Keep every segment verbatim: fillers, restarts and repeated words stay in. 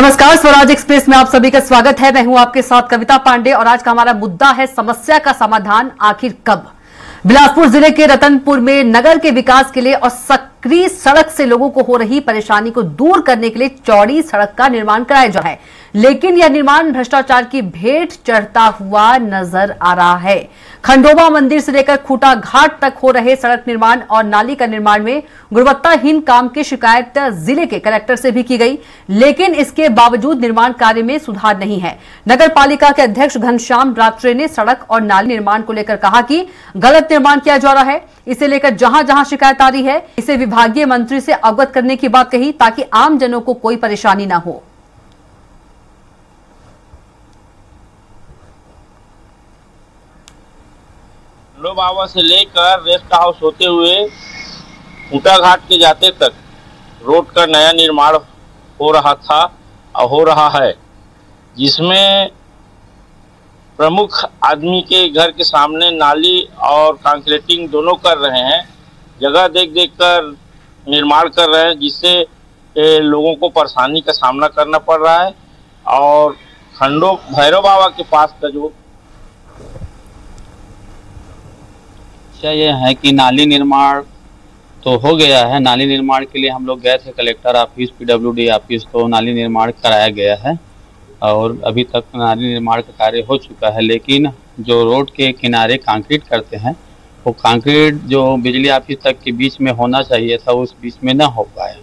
नमस्कार, स्वराज एक्सप्रेस में आप सभी का स्वागत है। मैं हूं आपके साथ कविता पांडे और आज का हमारा मुद्दा है समस्या का समाधान आखिर कब। बिलासपुर जिले के रतनपुर में नगर के विकास के लिए और सक्रिय सड़क से लोगों को हो रही परेशानी को दूर करने के लिए चौड़ी सड़क का निर्माण कराया जा रहा है, लेकिन यह निर्माण भ्रष्टाचार की भेंट चढ़ता हुआ नजर आ रहा है। खंडोबा मंदिर से लेकर खूटा घाट तक हो रहे सड़क निर्माण और नाली का निर्माण में गुणवत्ताहीन काम की शिकायत जिले के कलेक्टर से भी की गई, लेकिन इसके बावजूद निर्माण कार्य में सुधार नहीं है। नगर पालिका के अध्यक्ष घनश्याम रात्रे ने सड़क और नाली निर्माण को लेकर कहा कि गलत निर्माण किया जा रहा है। इसे लेकर जहां जहां शिकायत आ रही है, इसे विभागीय मंत्री से अवगत करने की बात कही ताकि आम जनों को कोई परेशानी न हो। खंडोबा से लेकर रेस्ट हाउस होते हुए खूटा घाट के जाते तक रोड का नया निर्माण हो रहा था और हो रहा है, जिसमें प्रमुख आदमी के घर के सामने नाली और कंक्रीटिंग दोनों कर रहे हैं। जगह देख देख कर निर्माण कर रहे हैं, जिससे लोगों को परेशानी का सामना करना पड़ रहा है। और खंडो भैरव बाबा के पास का जो ये है कि नाली निर्माण तो हो गया है। नाली निर्माण के लिए हम लोग गए थे कलेक्टर ऑफिस, पीडब्ल्यूडी ऑफिस, तो नाली निर्माण कराया गया है और अभी तक नाली निर्माण का कार्य हो चुका है। लेकिन जो रोड के किनारे कंक्रीट करते हैं, वो कंक्रीट जो बिजली ऑफिस तक के बीच में होना चाहिए था, उस बीच में न हो पाया।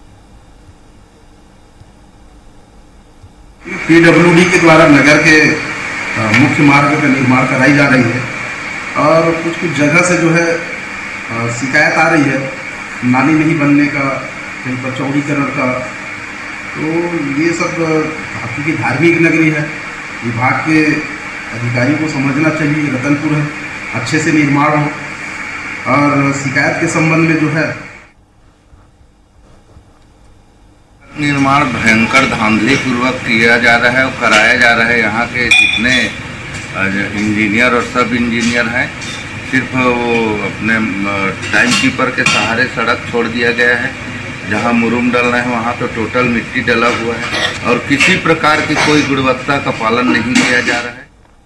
पीडब्ल्यूडी के द्वारा नगर के मुख्य मार्ग का निर्माण कराई जा रही है और कुछ कुछ जगह से जो है शिकायत आ रही है नाली नहीं बनने का, कहीं पर चौड़ीकरण का। तो ये सब क्योंकि धार्मिक नगरी है, विभाग के अधिकारी को समझना चाहिए रतनपुर है, अच्छे से निर्माण हो। और शिकायत के संबंध में जो है निर्माण भयंकर धांधलीपूर्वक किया जा रहा है और कराया जा रहा है। यहाँ के जितने इंजीनियर और सब इंजीनियर हैं, सिर्फ वो अपने टाइम कीपर के सहारे सड़क छोड़ दिया गया है। जहाँ मुरुम डलना है वहाँ तो टोटल मिट्टी डला हुआ है और किसी प्रकार की कोई गुणवत्ता का पालन नहीं किया जा रहा है।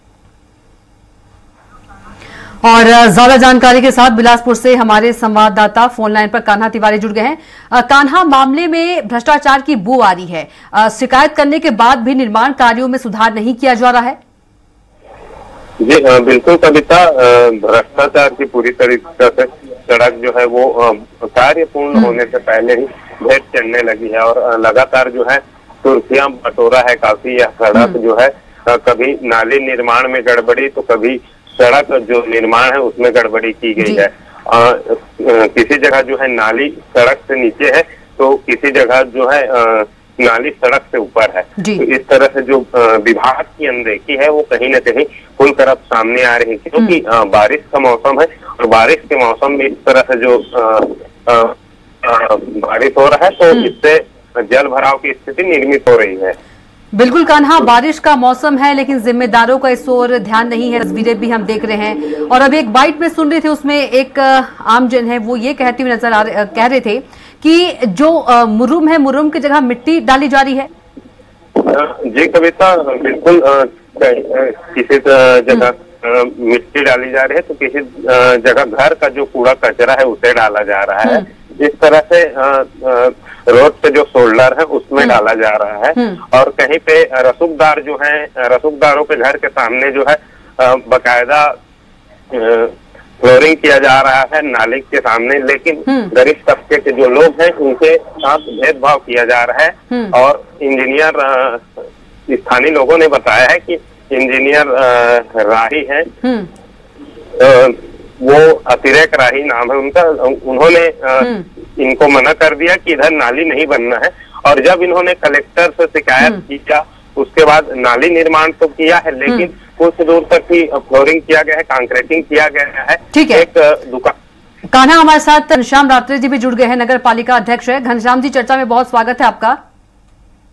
और ज्यादा जानकारी के साथ बिलासपुर से हमारे संवाददाता फोन लाइन पर कान्हा तिवारी जुड़ गए हैं। कान्हा, मामले में भ्रष्टाचार की बू आ रही है, शिकायत करने के बाद भी निर्माण कार्यों में सुधार नहीं किया जा रहा है। जी बिल्कुल कविता, भ्रष्टाचार की पूरी तरीके से सड़क जो है वो कार्य पूर्ण होने से पहले ही भेंट चढ़ने लगी है और लगातार जो है सुर्खियां बटोरा है काफी। यह सड़क जो है कभी नाली निर्माण में गड़बड़ी तो कभी सड़क जो निर्माण है उसमें गड़बड़ी की गई है। आ, किसी जगह जो है नाली सड़क से नीचे है तो किसी जगह जो है आ, नाली सड़क से ऊपर है। तो इस तरह से जो विभाग की अनदेखी है वो कहीं न कहीं खुलकर अब सामने आ रही है, क्योंकि बारिश का मौसम है और बारिश के मौसम में इस तरह से जो आ, आ, आ, बारिश हो रहा है तो इससे जल भराव की स्थिति निर्मित हो रही है। बिल्कुल कान्हा, बारिश का मौसम है लेकिन जिम्मेदारों का इस ओर ध्यान नहीं है। तस्वीरें भी हम देख रहे हैं और अब एक बाइट में सुन रहे थे, उसमें एक आमजन है वो ये कहते हुए नजर आ रहे कह रहे थे कि जो मुरुम है, मुरुम की जगह मिट्टी डाली जा रही है। जी कविता, बिल्कुल किसी जगह मिट्टी डाली जा रही है तो किसी जगह घर का जो कूड़ा कचरा है उसे डाला जा रहा है। इस तरह से रोड पे जो शोल्डर है उसमें डाला जा रहा है और कहीं पे रसूखदार जो है, रसूखदारों के घर के सामने जो है बकायदा फ्लोरिंग किया जा रहा है नाली के सामने, लेकिन गरीब तबके के जो लोग हैं उनके साथ भेदभाव किया जा रहा है। और इंजीनियर, स्थानीय लोगों ने बताया है कि इंजीनियर राही है, वो अतिरेक राही नाम है उनका, उन्होंने इनको मना कर दिया कि इधर नाली नहीं बनना है। और जब इन्होंने कलेक्टर से शिकायत किया उसके बाद नाली निर्माण तो किया है, लेकिन कुछ दूर तक ही फ्लोरिंग किया गया है, कंक्रीटिंग किया गया है। ठीक है, एक दुकान। कान्हा, हमारे साथ घनश्याम रात्रे जी भी जुड़ गए हैं, नगर पालिका अध्यक्ष है। घनश्याम जी, चर्चा में बहुत स्वागत है आपका।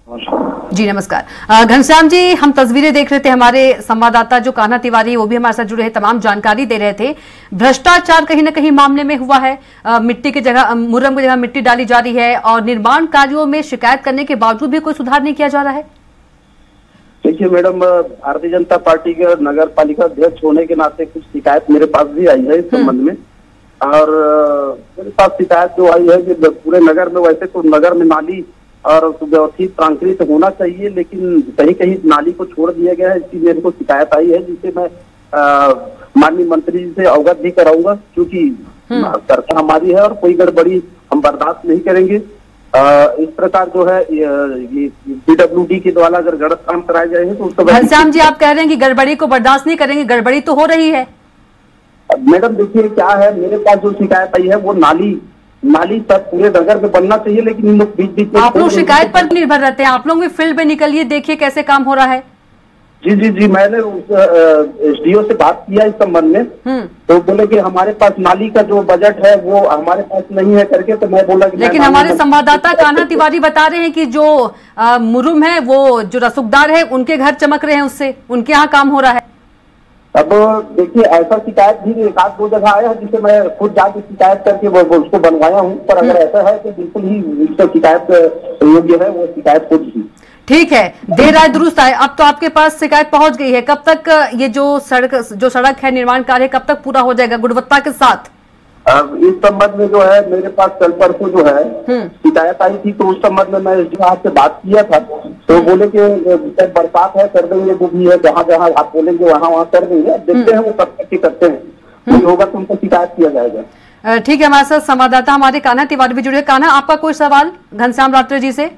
जी नमस्कार। अ, घनश्याम जी, हम तस्वीरें देख रहे थे, हमारे संवाददाता जो कान्हा तिवारी वो भी हमारे साथ जुड़े हैं, तमाम जानकारी दे रहे थे। भ्रष्टाचार कहीं ना कहीं मामले में हुआ है, अ, मिट्टी की जगह मुरम की जगह मिट्टी डाली जा रही है और निर्माण कार्यों में शिकायत करने के बावजूद भी कोई सुधार नहीं किया जा रहा है। देखिए मैडम, भारतीय जनता पार्टी के नगर पालिका अध्यक्ष होने के नाते कुछ शिकायत मेरे पास भी आई है इस संबंध में। और मेरे पास शिकायत जो आई है कि पूरे नगर में, वैसे तो नगर में नाली और व्यवस्थित कंक्रीट होना चाहिए, लेकिन कहीं कहीं नाली को छोड़ दिया गया है, इसकी मेरे को शिकायत आई है, जिसे मैं माननीय मंत्री जी से अवगत भी कराऊंगा, क्योंकि सरकार हमारी है और कोई गड़बड़ी हम बर्दाश्त नहीं करेंगे। आ, इस प्रकार जो है ये पीडब्ल्यूडी के द्वारा अगर गलत काम कराए गए हैं तो उसको। घनश्याम जी, आप कह रहे हैं कि गड़बड़ी को बर्दाश्त नहीं करेंगे, गड़बड़ी तो हो रही है। मैडम देखिए क्या है, मेरे पास जो शिकायत आई है वो नाली नाली सब पूरे नगर में बनना चाहिए, लेकिन इन लोग बीच बीच में। आप लोग शिकायत पर निर्भर रहते हैं, आप लोग भी फील्ड में निकलिए, देखिए कैसे काम हो रहा है। जी जी जी मैंने उस एसडीओ से बात किया इस संबंध में, तो बोले कि हमारे पास नाली का जो बजट है वो हमारे पास नहीं है करके। तो मैं बोला कि लेकिन हमारे संवाददाता कान्हा तिवारी बता रहे हैं कि जो आ, मुरुम है, वो जो रसूखदार है, उनके घर चमक रहे हैं, उससे उनके यहाँ काम हो रहा है। अब देखिए ऐसा शिकायत भी एक आध दो जगह आया है, जिसे मैं खुद जाके शिकायत करके वो, वो उसको बनवाया हूँ। पर अगर ऐसा है तो बिल्कुल ही उसका शिकायत योग्य है, वो शिकायत खुद ही। ठीक है, देर आए दुरुस्त आए, अब तो आपके पास शिकायत पहुंच गई है। कब तक ये जो सड़क जो सड़क है, निर्माण कार्य कब तक पूरा हो जाएगा गुणवत्ता के साथ? अब इस संबंध में जो है मेरे पास कल परसों जो है शिकायत आई थी, तो उस संबंध में मैं एसडीओ साहब से बात किया था, तो बोले कि जब बरसात है कर देंगे, जो भी है जहाँ जहाँ आप बोलेंगे वहाँ वहाँ कर देंगे। देखते हैं वो कब तक करते हैं, कोई होगा तो उनको शिकायत किया जाएगा। ठीक है, हमारे साथ संवाददाता हमारे कान्हा तिवारी भी जुड़े। कान्हा, आपका कोई सवाल घनश्याम रात्रे जी से?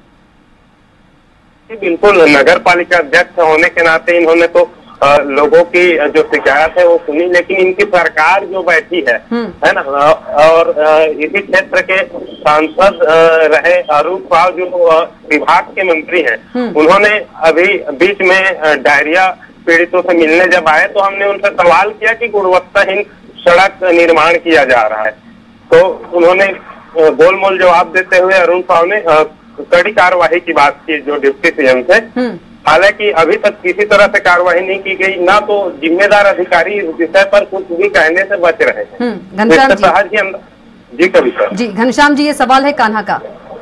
बिल्कुल, नगर पालिका अध्यक्ष होने के नाते इन्होंने तो आ, लोगों की जो शिकायत है वो सुनी, लेकिन इनकी सरकार जो बैठी है है ना, और इसी क्षेत्र के सांसद रहे अरुण साव जो विभाग के मंत्री हैं, उन्होंने अभी बीच में डायरिया पीड़ितों से मिलने जब आए तो हमने उनसे सवाल किया कि गुणवत्ताहीन सड़क निर्माण किया जा रहा है, तो उन्होंने गोलमोल जवाब देते हुए अरुण साव ने कड़ी कार्रवाई की बात की जो डिप्टी सीएम से। हालांकि अभी तक किसी तरह से कार्रवाई नहीं की गई, ना तो जिम्मेदार अधिकारी इस विषय पर कुछ भी कहने से बच रहे हैं। घनश्याम जी, जी कविता जी घनश्याम जी, ये सवाल है कान्हा का।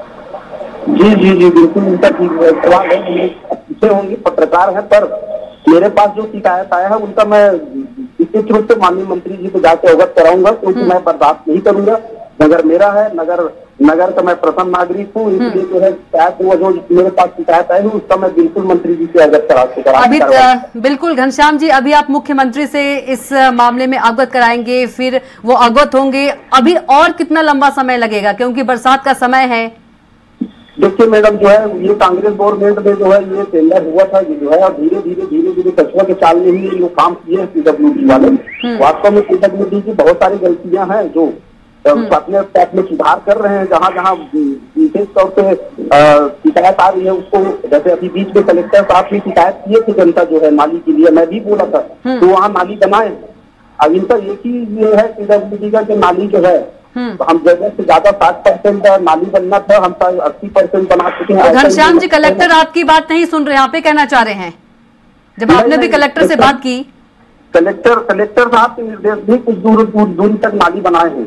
जी जी जी बिल्कुल उनका सवाल है, पूछे होंगे, पत्रकार है, पर मेरे पास जो शिकायत आया है उनका मैं निश्चित रूप से माननीय मंत्री जी को जाकर अवगत कराऊंगा, क्योंकि मैं बर्दाश्त नहीं करूंगा। नगर मेरा है, नगर नगर का मैं प्रथम नागरिक हूँ, इसलिए जो है शिकायत जो मेरे पास शिकायत आई है उसका मैं बिल्कुल मंत्री जी से अवगत करा अभी बिल्कुल घनश्याम जी, अभी आप मुख्यमंत्री से इस मामले में अवगत कराएंगे, फिर वो अवगत होंगे। अभी और कितना लंबा समय लगेगा, क्योंकि बरसात का समय है? देखिए मैडम, जो है ये कांग्रेस गवर्नमेंट में जो है ये टेंडर हुआ था, ये जो है और धीरे धीरे धीरे धीरे कछुआ के चाल में ही ये काम किए पीडब्ल्यूडी वाले। वास्तव में पीडब्ल्यूडी की बहुत सारी गलतियां हैं जो अपने अपने सुधार कर रहे हैं। जहाँ जहाँ विशेष तौर पे शिकायत आ रही है उसको, जैसे अभी बीच में कलेक्टर साहब भी शिकायत किए थे जनता जो है नाली के लिए, मैं भी बोला था तो वहाँ नाली बनाए। अब इनका एक ही ये है पीडब्ल्यूडी का कि नाली जो है हम जगह से ज्यादा साठ परसेंट नाली बनना था, हम अस्सी परसेंट बना चुके हैं। घनश्याम जी, कलेक्टर आपकी बात नहीं सुन रहे, आप ये कहना चाह रहे हैं? जब आपने भी कलेक्टर से बात की, कलेक्टर कलेक्टर साहब के निर्देश भी कुछ दूर दूरी तक नाली बनाए हैं,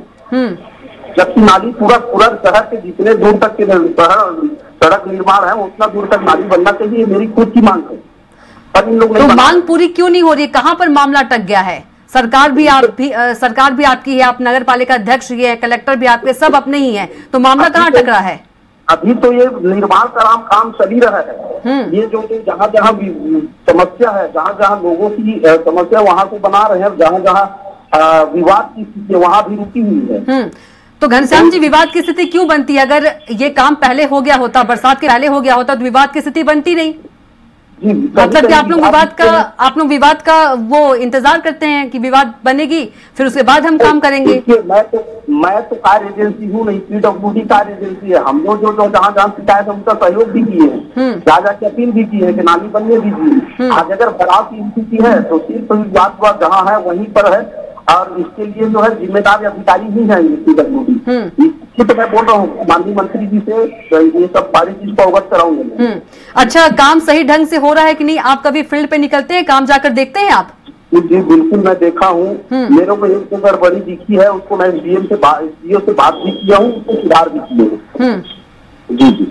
जबकि नाली पूरा पूरा शहर के जितने दूर तक के सड़क निर्माण है उतना दूर तक नाली बनना चाहिए, मेरी खुद की मांग है। पर इन लोग तो मांग पूरी क्यों नहीं हो रही? कहाँ पर मामला अटक गया है? सरकार भी आप भी आ, सरकार भी आपकी है, आप नगर पालिका अध्यक्ष ही है, कलेक्टर भी आपके, सब अपने ही है, तो मामला कहाँ अटक रहा है? अभी तो ये निर्माण का काम काम चल ही रहा है। ये जो जहाँ जहाँ समस्या है, जहाँ जहाँ लोगों की समस्या वहाँ को बना रहे हैं, जहाँ जहाँ विवाद की स्थिति वहाँ भी रुकी हुई है। तो घनश्याम जी, विवाद की स्थिति क्यों बनती है? अगर ये काम पहले हो गया होता, बरसात के पहले हो गया होता, तो विवाद की स्थिति बनती नहीं। मतलब कि आप लोग विवाद का आप लोग विवाद का वो इंतजार करते हैं कि विवाद बनेगी, फिर उसके बाद हम काम करेंगे। मैं तो मैं तो कार्य एजेंसी हूँ नहीं, पीडब्ल्यूडी कार्य एजेंसी है। हम लोग जो जो जहाँ जहाँ शिकायत है उनका सहयोग भी किए हैं, राजा की अपील भी की है कि नाली बनने दीजिए। आज अगर बराव की स्थिति है तो सिर्फ विवाद जहाँ है वहीं पर है, और इसके लिए जो है जिम्मेदार अधिकारी ही है पीडब्ल्यूडी। तो मैं बोल रहा हूँ माननीय मंत्री जी से ये सब सारी चीज को अवगत कराऊंगे मैं। अच्छा, काम सही ढंग से हो रहा है कि नहीं? आप कभी फील्ड पे निकलते हैं, काम जाकर देखते हैं आप? जी बिल्कुल, मैं देखा हूँ। मेरे को एक तो गड़बड़ी दिखी है, उसको मैं एसडीएम से एसडीओ से बात भी किया हूँ, उसको सुधार भी किए हैं। जी जी,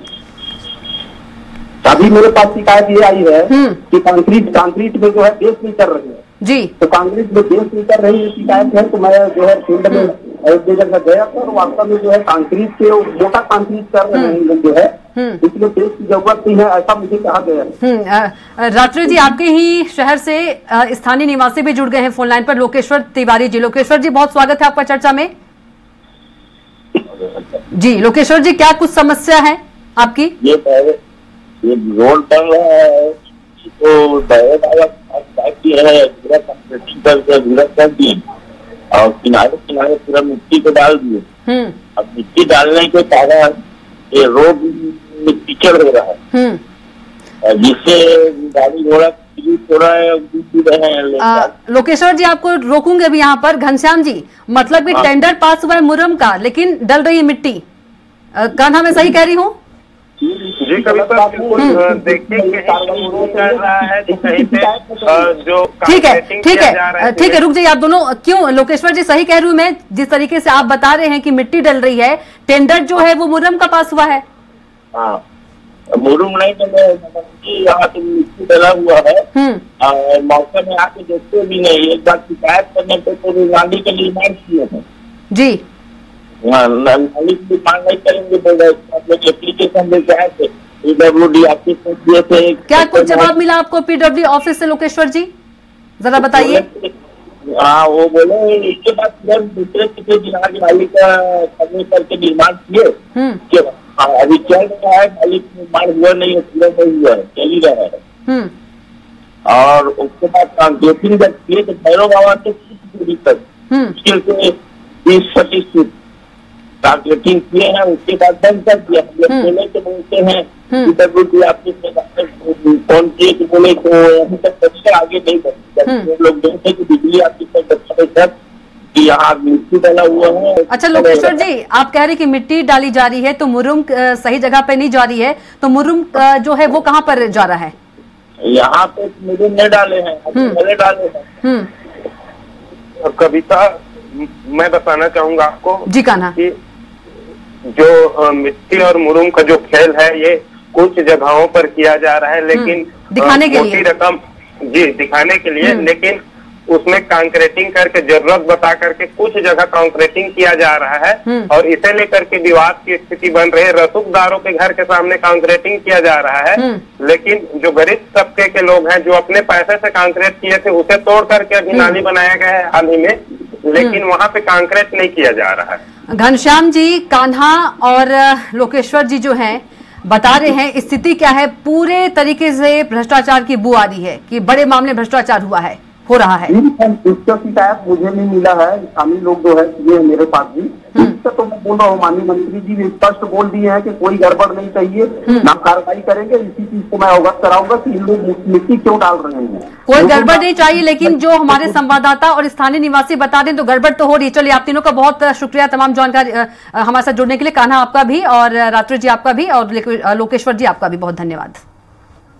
अभी मेरे पास शिकायत ये आई है कि कंक्रीट कंक्रीट में जो है बेस नहीं कर रही है जी, तो कांग्रेस में बेस नहीं कर रही है शिकायत है। तो मैं जो है फील्ड में एक जगह गया था और वास्तव में जो है कंक्रीट से मोटा कंक्रीट कर रहे हैं लोग जो है, इसलिए बेस की जरूरत नहीं है, ऐसा मुझे कहा गया है। रात्रि जी, आपके ही शहर से स्थानीय निवासी भी जुड़ गए हैं फोन लाइन पर, लोकेश्वर तिवारी जी। लोकेश्वर जी, बहुत स्वागत है आपका चर्चा में। जी लोकेश्वर जी, क्या कुछ समस्या है आपकी? ये ये रोड पर है तो कर दिए और किनारे किनारे पूरा मिट्टी को डाल दिए। अब मिट्टी डालने के कारण ये रोड मिट्टी चढ़ हो रहा है, जिससे गाड़ी घोड़ा थोड़ा रहे हैं। लोकेश्वर जी, आपको रोकूंगे अभी यहाँ पर। घनश्याम जी, मतलब कि टेंडर पास हुआ है मुरम का, लेकिन डल रही है मिट्टी। कान्हा मैं सही कह रही हूँ? जी कविता, बिल्कुल देखिए कर रहा है कहीं पे जो ठीक है ठीक है ठीक है रुक जाइए आप दोनों। क्यों लोकेश्वर जी, सही कह रही हूँ मैं, जिस तरीके से आप बता रहे हैं कि मिट्टी डल रही है, टेंडर जो है वो मुरम का पास हुआ है। हाँ, मुरम नहीं डले, यहाँ पे मिट्टी डला हुआ है, मौके में आके देखते भी नहीं। एक बार शिकायत करने पे तो नाली के निर्माण किए थे जी, नाली की निर्माण नहीं करेंगे बोल रहे, एप्लीकेशन लेके आए थे पीडब्ल्यूडी ऑफिस में दिए थे। क्या कुछ जवाब मिला आपको पीडब्ल्यूडी ऑफिस से लोकेश्वर जी, जरा बताइए। हाँ, वो बोले इसके बाद दूसरे किसी जिला की नाली का सर्वे करके निर्माण किए। अभी चल रहा है, नाली का निर्माण हुआ नहीं है, पूरा नहीं हुआ है, चल ही रहा है। और उसके बाद कांक्रीटिंग जब किए तो भैरव बाबा से दूरी तक बीस पच्चीस फीट कांक्रीटिंग किए हैं, उसके बाद बंद कर दिया। बोले तो बोलते हैं फोन किए तो बोले तो अभी तक बच्चे आगे नहीं बढ़े। लोग देखते कि बिजली ऑफिस तक बच्चे कि यहाँ मिट्टी डाला हुआ है। अच्छा लोकेश्वर जी, आप कह रहे कि मिट्टी डाली जा रही है तो मुरुम सही जगह पे नहीं जा रही है, तो मुरुम जो है वो कहाँ पर जा रहा है? यहाँ पे मुरुम नहीं डाले हैं, पहले डाले हैं। कविता, मैं बताना चाहूंगा आपको जी कान्हा कि जो मिट्टी और मुरुम का जो खेल है ये कुछ जगहों पर किया जा रहा है, लेकिन दिखाने के लिए रकम जी दिखाने के लिए, लेकिन उसमें कंक्रीटिंग करके जरूरत बता करके कुछ जगह कंक्रीटिंग किया जा रहा है और इसे लेकर के विवाद की स्थिति बन रही है। रसूखदारों के घर के सामने कंक्रीटिंग किया जा रहा है, लेकिन जो गरीब तबके के लोग हैं जो अपने पैसे से कंक्रीट किए थे उसे तोड़ करके अभी नाली बनाया गया है हाल ही में, लेकिन वहाँ पे कंक्रीट नहीं किया जा रहा है। घनश्याम जी, कान्हा और लोकेश्वर जी जो हैं बता रहे हैं स्थिति क्या है, पूरे तरीके से भ्रष्टाचार की बू आ रही है कि बड़े मामले भ्रष्टाचार हुआ है, हो रहा है। इसका शिकायत मुझे नहीं मिला है, स्थानीय लोग जो है ये मेरे पास भी। इसका तो मैं बोल रहा हूँ माननीय मंत्री जी ने स्पष्ट बोल दिए हैं कि कोई गड़बड़ नहीं चाहिए, ना कार्रवाई करेंगे। इसी चीज को मैं अवगत कराऊंगा कि इन लोग मिट्टी क्यों डाल रहे हैं। कोई गड़बड़ नहीं चाहिए, लेकिन जो हमारे संवाददाता और स्थानीय निवासी बता दें तो गड़बड़ तो हो रही है। चलिए, आप तीनों का बहुत शुक्रिया तमाम जानकारी हमारे साथ जुड़ने के लिए। कान्हा आपका भी और रात्रि जी आपका भी और लोकेश्वर जी आपका भी बहुत धन्यवाद।